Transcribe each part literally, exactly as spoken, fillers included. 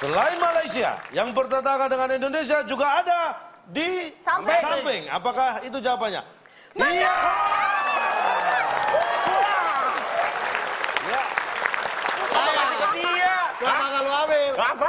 Selain Malaysia, yang bertetangga dengan Indonesia juga ada di samping. samping. Apakah itu jawabannya? Iya. Iya. Ya. Apa kasih ke dia? Kenapa kalau ambil? Apa?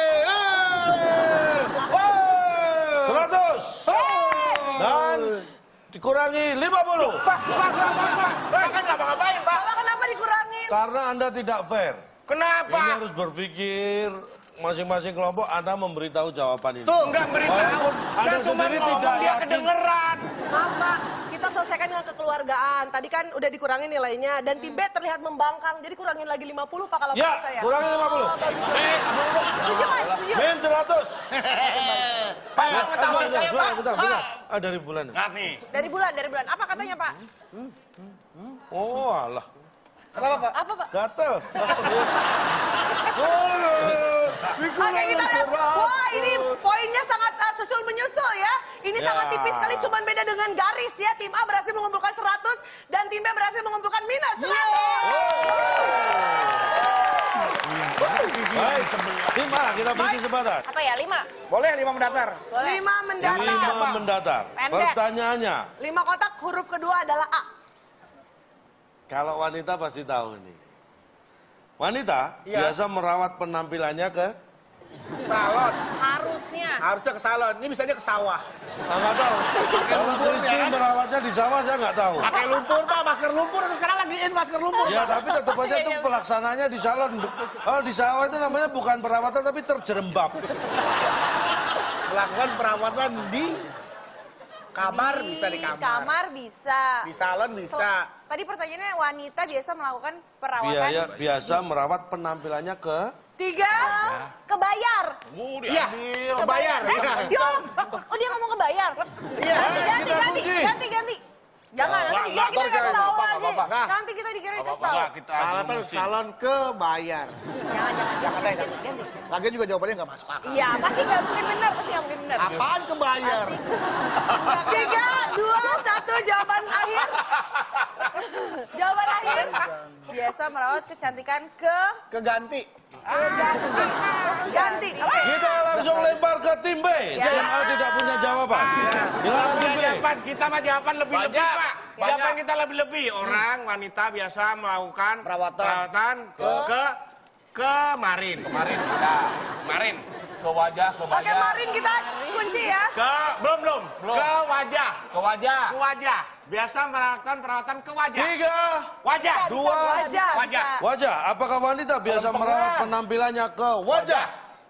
seratus. Dan dikurangi lima puluh. Pak, pak, pak, pak, pak. Pak kan nggak ngapain, Pak? Bapak kenapa dikurangin? Karena Anda tidak fair. Kenapa? Ini harus berpikir masing-masing kelompok Anda memberitahu jawaban ini. Tuh, nggak beritahu. Walaupun Anda Saya cuma sendiri ngomong, tidak dia yakin. kedengeran. Maaf Pak, kita selesaikan dengan kekeluargaan. Tadi kan udah dikurangin nilainya dan tim B terlihat membangkang. Jadi kurangin lagi lima puluh Pak kalau Ya, menurut saya. kurangi lima puluh. Oh, bagus. Setuju Pak, setuju. Min seratus. Pak, nggak ngetawain saya, Pak. Bentar, bentar. Ah, dari bulan. Nggak nih. Dari bulan, dari bulan. Apa katanya Pak? Oh, alah. Apa Pak? Apa Pak? Gatel. Oke kita lihat. Wah ini poinnya sangat uh, susul menyusul ya. Ini Ya. sangat tipis sekali, cuman beda dengan garis ya. Tim A berhasil mengumpulkan seratus dan tim B berhasil mengumpulkan minus seratus. Baik, tim A kita beri kesempatan. Apa ya? Lima. Boleh lima mendatar. Lima mendatar. Lima mendatar. Pendek. Pertanyaannya, Lima kotak, huruf kedua adalah A. kalau wanita pasti tahu nih. Wanita Iya. biasa merawat penampilannya ke... Salon. Harusnya. Harusnya ke salon. Ini bisanya ke sawah. Ah, nggak tahu. Kalau lumpur, Christine ya kan? merawatnya di sawah saya nggak tahu. Pakai lumpur, Pak. Masker lumpur. Sekarang lagi in masker lumpur. Ya tapi tetap aja tuh pelaksananya di salon. Kalau di sawah itu namanya bukan perawatan tapi terjerembab. Melakukan perawatan di kamar, bisa di kamar. kamar bisa. Di salon bisa. Tadi pertanyaannya wanita biasa melakukan perawatan. Biaya biasa merawat penampilannya ke... Tiga. Kebayar. Iya. Kebayar. Eh, dia ngomong, oh dia ngomong kebayar. Iya. Ganti, ganti, kita ganti, kunci. ganti, ganti. Jangan, Oh, nanti nggak, kita nggak, kasih tahu nggak, lagi. nggak, nggak. Nanti kita dikira kasih tahu. Kita salon, salon kebayar. Jangan, jangan, Jangan deh. ganti, ganti. Lagian juga jawabannya nggak masuk akal. Iya, pasti nggak mungkin benar, pasti nggak mungkin benar. Apaan kebayar? Tiga, dua, satu, jawaban akhir. Jawaban akhir. Biasa merawat kecantikan ke Keganti. Ganti. Oke. Kita langsung lempar ke tim B. Ya. Tim A tidak punya jawaban. Silakan tim B. Jawaban kita mah jawaban lebih-lebih, Banyak. Pak. Banyak. Jawaban kita lebih-lebih. Orang wanita biasa melakukan Perawatan. ke ke kemarin. Kemarin bisa. Kemarin. Ke wajah, ke Oke, Marin kita kunci ya. Ke belum belum. Belum. Ke wajah. Ke wajah. Ke wajah. Biasa melakukan perawatan ke wajah. Tiga. Wajah. Dua. Wajah. Wajah. Wajah. Apakah wanita biasa merawat penampilannya ke wajah?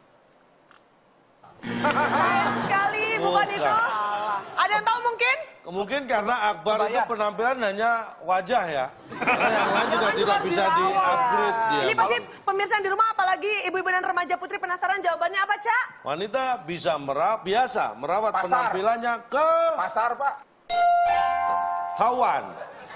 Sekali bukan Bukan. itu. Ada yang tahu mungkin? Mungkin karena Akbar itu penampilan hanya wajah ya. Karena yang lain juga tidak bisa di-upgrade dia. Ini pasti pemirsa di rumah apalagi ibu-ibu dan remaja putri penasaran jawabannya apa, Cak? Wanita bisa merawat, biasa merawat Pasar. penampilannya ke Pasar, Pak. tawan.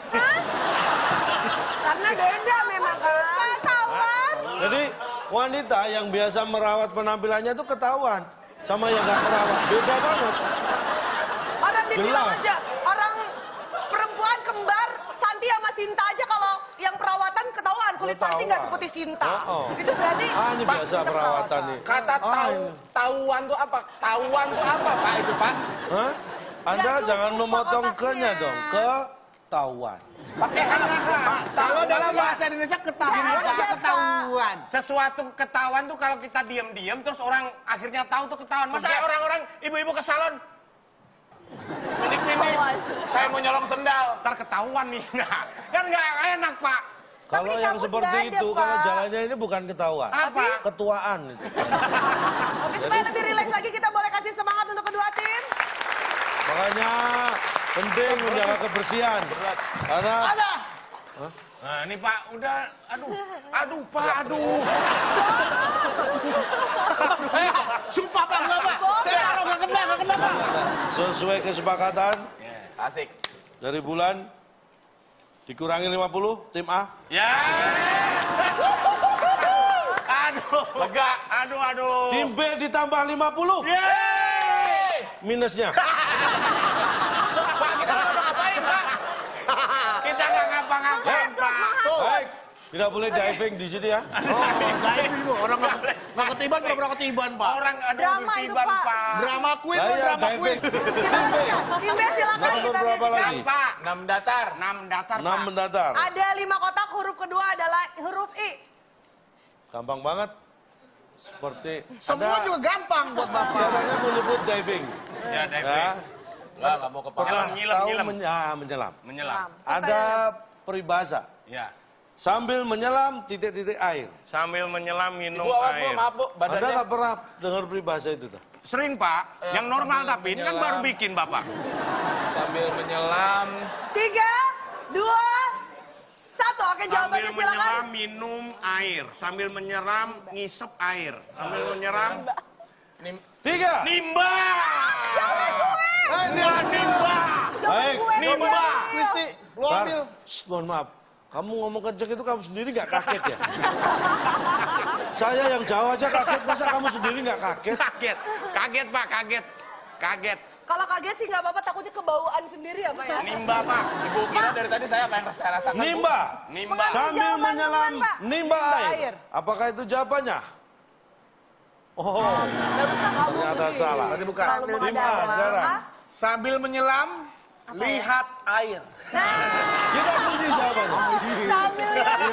Karena beda memang kan. tawan. Jadi wanita yang biasa merawat penampilannya itu ketahuan. Sama yang nggak merawat. Beda banget. Orang dibilang Jelas. aja, orang perempuan kembar, Santi sama Sinta aja kalau yang perawatan ketahuan. Kulit Santi nggak Ketahuan. seperti Sinta. Oh, oh. Itu berarti... Ah, ini Pak, biasa kita perawatan nih. Kata Ah, tahu, ini. tahuan tuh apa? Tahuan tuh apa, Pak, itu, Pak? Hah? Anda Nggak jangan cukup memotong otaknya. ke-nya dong. Ketahuan. Pakai huruf Pak. Kalau dalam bahasa Indonesia ketahuan, apa ketahuan? Sesuatu ketahuan tuh kalau kita diam-diam terus orang akhirnya tahu tuh ketahuan. Masa orang-orang ibu-ibu ke salon Ini, saya mau nyolong sendal. ntar ketahuan nih. Nah, kan nggak enak, Pak. Kalau di yang kampus seperti nggak ada, itu, kalau Pak. jalannya ini bukan ketahuan. Apa? Ketuaan. itu. Oke, supaya lebih rileks lagi kita boleh kasih semangat untuk kedua tim. Makanya penting menjaga kebersihan. Karena Nah, ini Pak, udah, aduh, aduh Pak, aduh. Eh, sumpah, Pak, enggak, Pak. Saya taruh nggak kena, nggak kena, Pak. sesuai kesepakatan Asik. dari bulan dikurangi lima puluh tim A. Ya. Aduh, Lega. aduh, aduh. Tim B ditambah lima puluh. Yeay. Minusnya. Pak, kita nggak ngapain, Pak. Kita nggak ngapa-ngapain, Pak. Baik. Tidak boleh diving di sini ya. Oh, diving bu. Orang nggak nggak ketiban, nggak pernah ketiban pak. Orang ada Drama itu, ketiban, Pak. Pak. Drama queen, Lah bu, ya, drama diving. queen. Tim B. Tim B silakan Nomor kita berapa lihat. lagi? Pak. Enam datar. Enam datar, enam Pak. mendatar. Ada lima kotak, huruf kedua adalah huruf I. Gampang banget. Seperti Semua ada juga gampang buat bapak. istilahnya menyebut diving. Ya, diving. Ya. Enggak, enggak mau ke Pernah Nyelam, nyelam, tahu nyelam. men- ah, menyelam. Menyelam. Ada peribahasa. Ya. Sambil menyelam titik-titik air. Sambil menyelam minum Bu, awas bu, air. maaf bu, Anda badannya. nggak pernah dengar peribahasa itu tuh? Sering, Pak. Eh, Yang normal sambil tapi ini kan menyelam. baru bikin, Bapak. Sambil menyelam. Tiga, dua, satu. Oke, Sambil jawabannya menyelam silakan. minum air. Sambil menyeram ngisep air. Sambil menyeram Nim Tiga. nimba. Eh, ini Wah, nimba. baik. Nimba. Kristi, lu Bar, ambil. Shh, mohon maaf. Kamu ngomong kenceng itu kamu sendiri nggak kaget ya? Saya yang jauh aja kaget, masa kamu sendiri nggak kaget? Kaget. Kaget, Pak. Kaget. Kaget. Kalau kaget sih nggak apa-apa, takutnya kebauan sendiri ya Pak ya. Nimba, Pak. Ibu kira dari tadi saya apa yang saya rasakan? Bu? Nimba. Nimba. Sambil Jawabannya menyelam bukan, Pak. nimba Nimba air. air. Apakah itu jawabannya? Oh, Nggak bisa kamu ternyata begini. salah. Tadi bukan. Selalu Tim A mengada-ada. sekarang. Sambil menyelam, lihat air. Kita kunci jawabannya. Sambil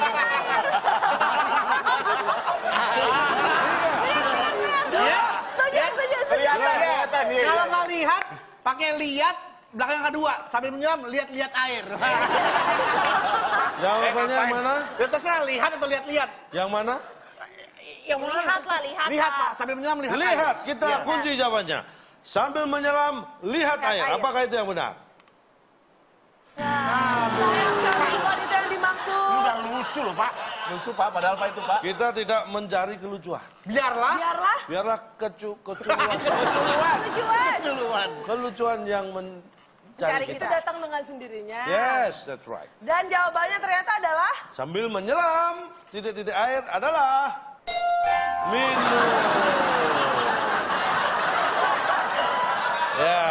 Setuju, setuju, setuju. Kelihatan, kelihatan. Iya, Kalau iya. nggak lihat, pakai lihat. Belakang yang kedua, sambil menyelam, lihat-lihat air. Jawabannya yang mana? Ya terserah, lihat atau lihat-lihat. Yang mana? Yang mana? Lihat lah, lihat, Lihat Pak. pak, sambil menyelam, lihat, Lihat, air. kita Iya. kunci jawabannya. Sambil menyelam, lihat air. air. Apakah itu yang benar? sayang sekali bukan itu yang dimaksud. Udah lucu loh, Pak. Lucu pak, padahal pak itu pak. Kita tidak mencari kelucuan. Biarlah. Biarlah. Biarlah kecu kecuan, Keluhan. Tujuan. Keluhan. kelucuan yang mencari Itu kita. datang dengan sendirinya. Yes, that's right. Dan jawabannya ternyata adalah Sambil menyelam, titik-titik air adalah minum. Ya.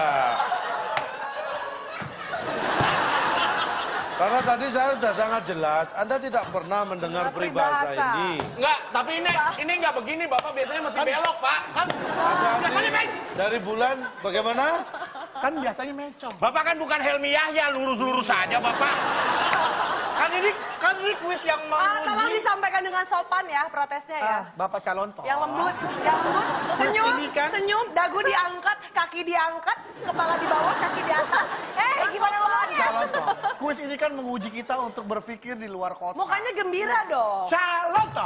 Karena tadi saya sudah sangat jelas, Anda tidak pernah mendengar peribahasa Peribahasa. ini. Enggak, tapi ini ini enggak begini bapak, biasanya mesti belok pak. Kan Hati-hati dari bulan bagaimana? Kan biasanya mencong. Bapak kan bukan Helmi Yahya, lurus-lurus saja, Bapak. Kan ini, kan ini kuis yang Ah, tolong menguji. disampaikan dengan sopan ya protesnya ya. Ah, Bapak calon toh. Yang lembut, yang lembut, senyum, ini kan- senyum, dagu diangkat, kaki diangkat, kepala di bawah, kaki di atas. Eh, gimana ngomongnya? Calon toh. Kuis ini kan menguji kita untuk berpikir di luar kota. Mukanya gembira dong. Calon toh.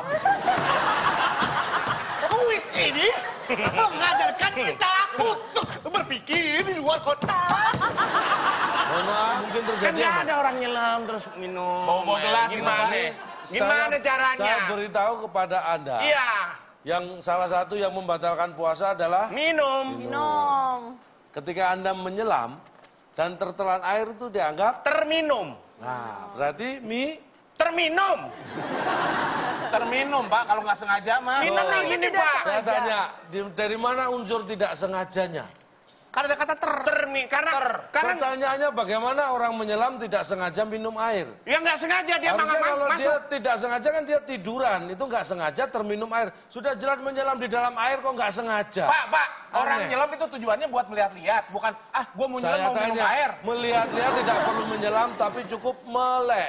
Kuis ini mengajarkan kita untuk berpikir di luar kota. Mohon maaf, mungkin Kan terjadi nggak apa? ada orang nyelam terus minum. Bawa-bawa gelas gitu, Gimana? Pak. Gimana Saya- caranya? Saya beritahu kepada Anda, Iya, yang salah satu yang membatalkan puasa adalah minum. Minum. ketika Anda menyelam dan tertelan air itu dianggap, Terminum. nah berarti mie Terminum. terminum pak, kalau nggak sengaja mah. Minum Oh. yang gini, Tidak Pak. saya tanya, di- dari mana unsur tidak sengajanya? Karena ada kata ter. Termi, karena karena Pertanyaannya bagaimana orang menyelam tidak sengaja minum air? ya nggak sengaja dia Harusnya mangap kalau masuk. dia tidak sengaja kan dia tiduran, itu nggak sengaja terminum air. Sudah jelas menyelam di dalam air kok nggak sengaja? Pak, pak, orang Aneh. nyelam itu tujuannya buat melihat-lihat, bukan ah gua mau nyelam Saya mau minum tanya, air. melihat-lihat tidak perlu menyelam tapi cukup melek.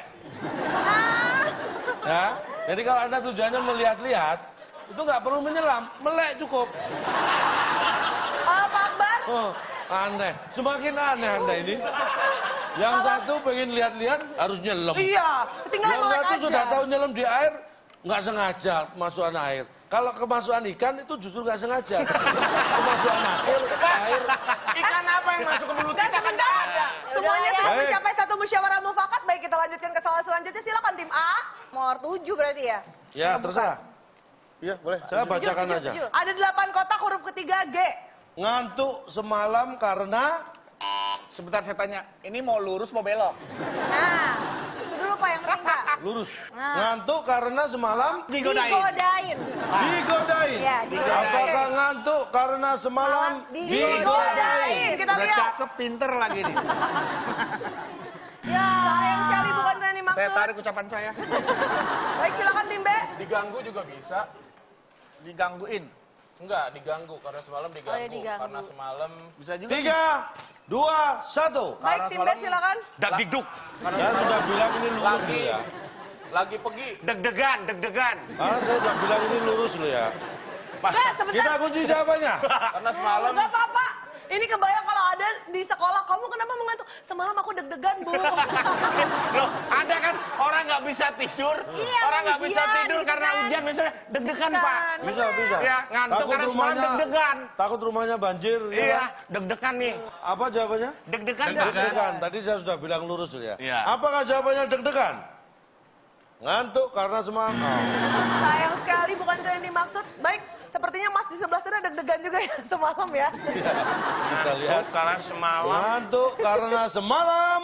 Ya, jadi kalau Anda tujuannya melihat-lihat, itu nggak perlu menyelam, melek cukup. Ah, Pak Akbar, Oh, aneh, semakin aneh Anda ini. Yang satu pengen lihat-lihat harus nyelam. iya, ketinggalan Yang melek satu aja. sudah tahu nyelam di air, nggak sengaja masukan air. Kalau kemasukan ikan itu justru nggak sengaja. Kemasukan air, air. Ikan apa yang masuk ke mulut Dan kita kan sebentar, nggak ada. semuanya sudah Baik. mencapai satu musyawarah mufakat. Baik, kita lanjutkan ke soal selanjutnya. Silakan tim A. Nomor tujuh berarti ya? Ya, terserah. Iya boleh. Saya bacakan Tujuh, aja. tujuh. Ada delapan kotak, huruf ketiga G. Ngantuk semalam karena Sebentar saya tanya, ini mau lurus mau belok? Nah, itu dulu Pak yang penting Pak. lurus. Nah. Ngantuk karena semalam Digodain. Digodain. digodain. Iya, digodain. Apakah ngantuk karena semalam Digodain. digodain? Kita Udah lihat. cakep, pinter lagi nih. Ya, sayang sekali bukan yang dimaksud. maksud. Saya tarik ucapan saya. Baik, silakan tim B. Diganggu juga bisa. Digangguin. Enggak, diganggu. Karena semalam diganggu. Oh, ya, diganggu. Karena semalam... Bisa juga. Tiga, dua, satu. Baik, tim B silakan. Dak-dikduk. Saya sudah bilang ini lurus Lagi. loh ya. Lagi pergi. Deg-degan, deg-degan. Karena saya sudah bilang ini lurus loh ya. Pak, Nggak, sebentar. kita kunci jawabannya. Karena semalam... Gak apa-apa. Ini kebayang kalau ada di sekolah, kamu kenapa mengantuk? Semalam aku deg-degan, Bu. Loh, ada kan orang nggak bisa tidur, Iya, orang nggak bisa ujian, tidur gitu karena kan. ujian misalnya deg-degan Pak. Bisa, bisa. Ya, ngantuk karena semalam deg-degan. takut rumahnya banjir. ya Iya, kan? deg-degan nih. Apa jawabannya? Deg-degan Pak. Deg-degan. Tadi saya sudah bilang lurus loh ya. Iya. Apakah jawabannya deg-degan? Ngantuk karena semalam. Oh. Sayang sekali, bukan itu yang dimaksud. Baik, sepertinya Mas di sebelah sana deg-degan juga ya semalam ya. Kita lihat. Ngantuk karena semalam. Ngantuk karena semalam.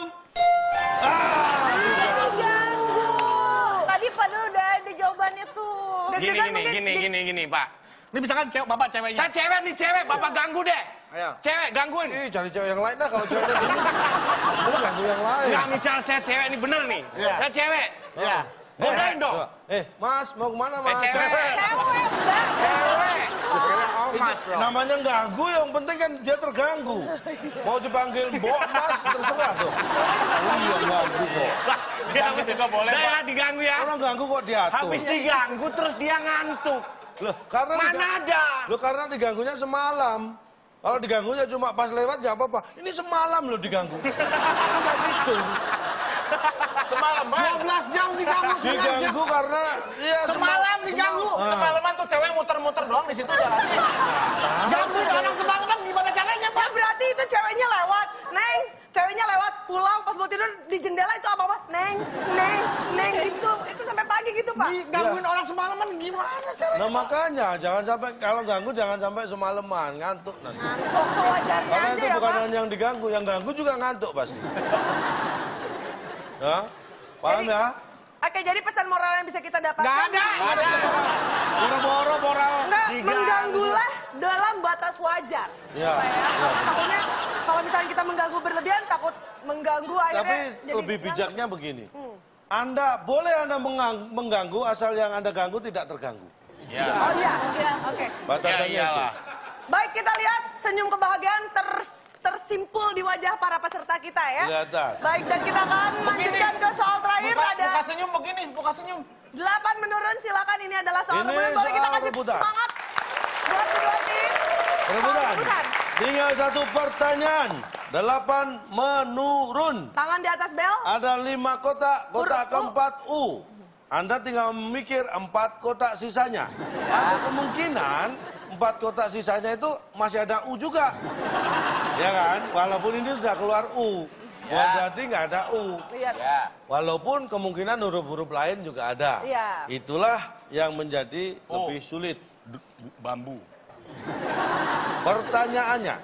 Ah, Diganggu. Tadi padahal udah ada jawabannya tuh. Gini, Deg-degan gini, mungkin gini, di- gini, gini, Pak. Ini misalkan cewek, bapak ceweknya. Saya cewek nih, cewek. Bapak ganggu deh. Ayo. Cewek, gangguin. Ih, cari cewek yang lain lah kalau ceweknya gini. Lu ganti yang lain. Nggak, misal saya cewek ini bener nih. Iya. Saya cewek. Iya. Godain dong. Coba. Eh, Mas, mau kemana Eh, Mas? cewek. Cewek, enggak. Cewek. Oh, mas Ini loh. namanya ganggu, yang penting kan dia terganggu. Mau dipanggil Mbok, Mas, terserah tuh. Oh iya, ganggu kok. Bisa juga boleh, Pak. Ya, diganggu ya. Orang ganggu kok diatur. Habis diganggu terus dia ngantuk. Loh, karena Mana diga- ada? Loh, karena diganggunya semalam. Kalau diganggunya cuma pas lewat nggak apa-apa. Ini semalam loh diganggu. Enggak gitu. Semalam, dua Bang. belas jam diganggu. Diganggu karena ya Semalam diganggu. Ah. Semalaman tuh cewek muter-muter doang di situ jalannya. Gangguin orang semalaman gimana caranya, Pak? Ya berarti itu ceweknya lewat. Neng, ceweknya lewat pulang pas mau tidur di jendela itu apa, Mas? Neng, neng, neng gitu. Itu sampai pagi gitu, Pak. Digangguin orang semalaman gimana caranya? Nah makanya jangan sampai kalau ganggu jangan sampai semalaman ngantuk nanti. Ngantuk sewajarnya Karena aja itu ya, bukan Pak. hanya yang diganggu, yang ganggu juga ngantuk pasti. Ya, paham Jadi- ya? Oke, jadi pesan moral yang bisa kita dapatkan. Nggak ada. Nggak ada. Boro-boro moral. Enggak, Diganggu. mengganggulah dalam batas wajar. Ya, Supaya ya. takutnya kalau misalnya kita mengganggu berlebihan, takut mengganggu Tapi akhirnya jadi lebih ngantuk. bijaknya begini. Anda boleh Anda mengang- mengganggu asal yang Anda ganggu tidak terganggu. Ya. Oh iya, oke. Batasannya Ya, itu. iyalah. Baik, kita lihat senyum kebahagiaan ter- tersimpul di wajah para peserta kita ya. Kelihatan. Baik, dan kita akan lanjutkan ke soal terakhir. Buka, Ada buka senyum begini, buka senyum. delapan menurun, silakan. Ini adalah soal Ini rebutan. Boleh kita soal kasih rebutan. semangat buat kedua tim. Perebutan. Rebutan. Tinggal satu pertanyaan. Delapan menurun. Tangan di atas bel. Ada lima kotak, kotak Huruf U. keempat U. Anda tinggal memikir empat kotak sisanya. Ada kemungkinan empat kotak sisanya itu masih ada U juga. Ya kan? Walaupun ini sudah keluar U. Bukan berarti nggak ada U. Lihat. Ya. Walaupun kemungkinan huruf-huruf lain juga ada. Iya. Itulah yang menjadi Oh. lebih sulit. Bambu. Pertanyaannya,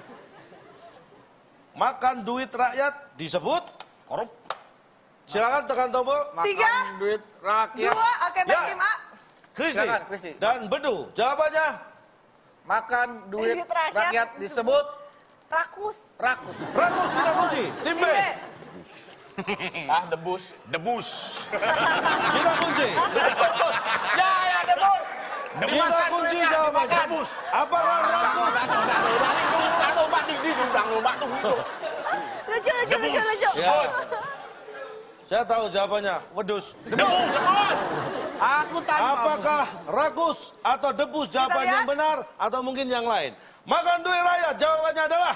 makan duit rakyat disebut korup. Silakan tekan tombol. Tiga, Duit rakyat. dua, oke, baik Ya. tim A. Kristi Silakan, Kristi. dan Bedu. Jawabannya Makan duit Duit rakyat rakyat disebut Rakus. rakus. rakus. Kita kunci. Tim B. Tim B. Ah, debus. Debus. Kita kunci. Ya, ya, debus. Kita kunci jawabannya. Apakah rakus? Atau mbak di di undang mbak tuh itu. Lucu, lucu, lucu, lucu. Ya. Saya tahu jawabannya. Wedus. Debus. Aku tanya. Apakah rakus atau debus jawaban lihat. yang benar atau mungkin yang lain? Makan duit rakyat jawabannya adalah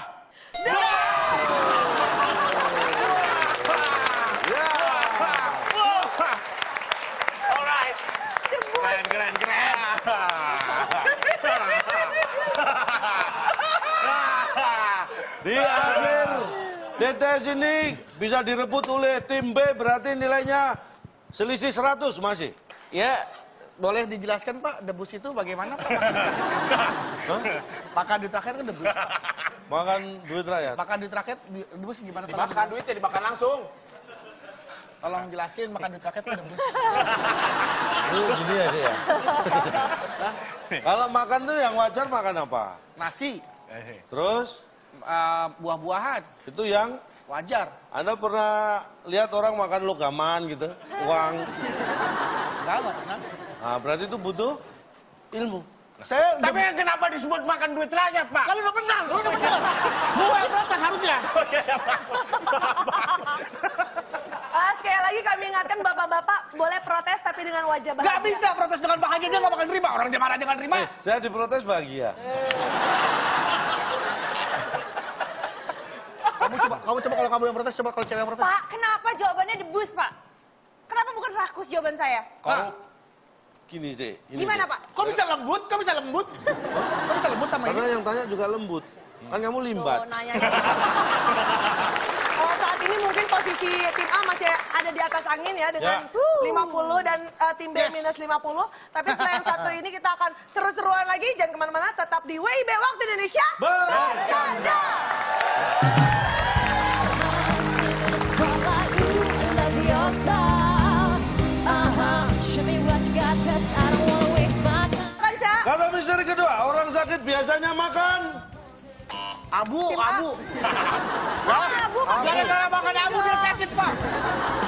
ya. Alright. Keren, keren, keren. Di akhir T T S ini bisa direbut oleh tim B, berarti nilainya selisih seratus masih. Ya, boleh dijelaskan Pak, debus itu bagaimana Pak? Hah? Makan duit rakyat kan debus. Makan duit rakyat. Makan duit rakyat, di- debus gimana? Dimakan duitnya, dimakan langsung. Tolong jelasin makan duit rakyat kan debus. Ini gini ya dia. Kalau makan tuh yang wajar makan apa? Nasi, Terus eh, buah-buahan, itu yang Wajar. Anda pernah lihat orang makan logaman gitu, uang? Enggak, enggak pernah. Nah, berarti itu butuh ilmu. Saya Tapi kenapa disebut makan duit rakyat, Pak? Kalau udah benar, lu udah benar. Gua yang protes harusnya. Ah, sekali lagi kami ingatkan bapak-bapak boleh protes tapi dengan wajah bahagia. Gak bisa protes dengan bahagia, dia gak bakal terima. Orang dia marah jangan terima. Eh, saya diprotes bahagia. Kamu coba, kamu coba kalau kamu yang protes, coba kalau cewek yang protes. Pak, kenapa jawabannya debus, Pak? Kenapa bukan rakus jawaban saya? Nah, gini deh. Ini Gimana, deh. Pak? Kok bisa lembut? Kok bisa lembut? Kok bisa lembut sama Karena ini? yang tanya juga lembut. Kan kamu limbat. Oh, nanya. Oh, saat ini mungkin posisi tim A masih ada di atas angin ya dengan Ya. lima puluh dan uh, tim B Yes. minus lima puluh. Tapi setelah yang satu ini kita akan seru-seruan lagi. Jangan kemana-mana, tetap di W I B Waktu Indonesia. Bercanda. Kanca. Kata misteri kedua, orang sakit biasanya makan. Abu, Tim A. abu. Ah, bukan. Gara-gara makan abu dia sakit, Pak.